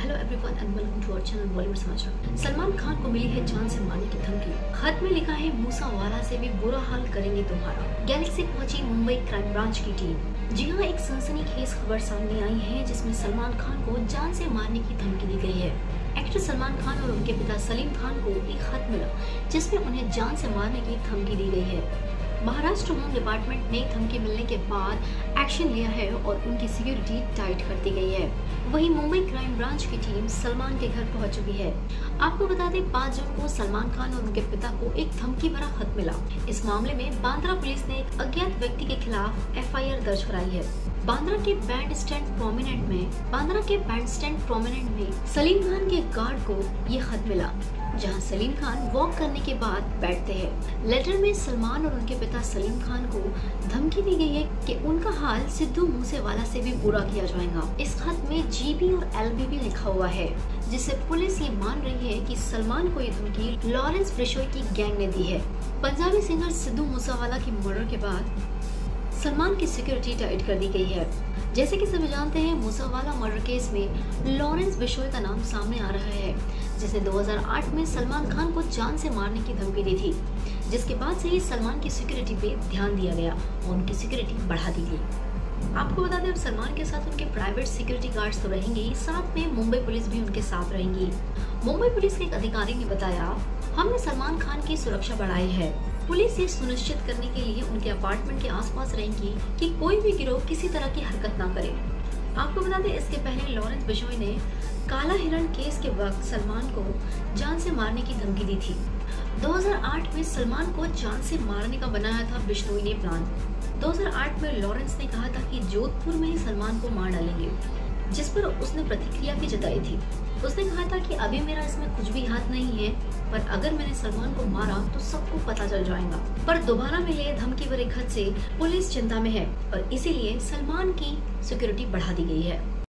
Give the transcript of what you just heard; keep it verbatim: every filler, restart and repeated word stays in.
Hello everyone and welcome to our channel Bollywood Samachar. Salman Khan को मिली है जान से मारने की धमकी। खत में लिखा है मूसावाला से भी बुरा हाल करेंगे तुम्हारा। गैलेक्सी पहुंची मुंबई क्राइम ब्रांच की टीम। जी हाँ, एक सनसनीखेज खबर सामने आई है जिसमें सलमान खान को जान से मारने की धमकी दी गई है। एक्टर सलमान खान और उनके पिता सलीम खान को एक खत मिला जिसमें उन्हें जान से मारने की धमकी दी गई है। महाराष्ट्र होम डिपार्टमेंट ने धमकी मिलने के बाद एक्शन लिया है और उनकी सिक्योरिटी टाइट कर दी गई है। वहीं मुंबई क्राइम ब्रांच की टीम सलमान के घर पहुंच चुकी है। आपको बता दें, पाँच जून को सलमान खान और उनके पिता को एक धमकी भरा खत मिला। इस मामले में बांद्रा पुलिस ने एक अज्ञात व्यक्ति के खिलाफ एफ आई आर दर्ज कराई है। बांद्रा के बैंड स्टैंड प्रोमिनेंट में बांद्रा के बैंड स्टैंड प्रोमिनेंट में सलीम खान के गार्ड को ये खत मिला, जहां सलीम खान वॉक करने के बाद बैठते हैं। लेटर में सलमान और उनके पिता सलीम खान को धमकी दी गई है कि उनका हाल सिद्धू मूसेवाला से भी बुरा किया जाएगा। इस खत में जी बी और एल बी भी लिखा हुआ है, जिससे पुलिस ये मान रही है कि सलमान को ये धमकी लॉरेंस बिशोई की गैंग ने दी है। पंजाबी सिंगर सिद्धू मूसेवाला की मर्डर के बाद सलमान की सिक्योरिटी टाइट कर दी गई है। जैसे कि सभी जानते हैं, मूसेवाला मर्डर केस में लॉरेंस बिशोई का नाम सामने आ रहा है, जिसे दो हज़ार आठ में सलमान खान को जान से मारने की धमकी दी थी, जिसके बाद से ही सलमान की सिक्योरिटी पे ध्यान दिया गया और उनकी सिक्योरिटी बढ़ा दी गई। आपको बता दें, सलमान के साथ उनके प्राइवेट सिक्योरिटी गार्ड्स तो रहेंगे ही, साथ में मुंबई पुलिस भी उनके साथ रहेंगी। मुंबई पुलिस के एक अधिकारी ने बताया, हमने सलमान खान की सुरक्षा बढ़ाई है। पुलिस ये सुनिश्चित करने के लिए उनके अपार्टमेंट के आसपास रहेंगी कि कोई भी गिरोह किसी तरह की हरकत ना करे। आपको बता दें, इसके पहले लॉरेंस बिशोई ने काला हिरण केस के वक्त सलमान को जान से मारने की धमकी दी थी। दो हज़ार आठ में सलमान को जान से मारने का बनाया था बिश्नोई ने प्लान। दो हज़ार आठ में लॉरेंस ने कहा था कि जोधपुर में ही सलमान को मार डालेंगे, जिस पर उसने प्रतिक्रिया भी जताई थी। उसने कहा था कि अभी मेरा इसमें कुछ भी हाथ नहीं है, पर अगर मैंने सलमान को मारा तो सबको पता चल जाएगा। पर दोबारा मिले धमकी भरे खत से पुलिस चिंता में है और इसीलिए सलमान की सिक्योरिटी बढ़ा दी गई है।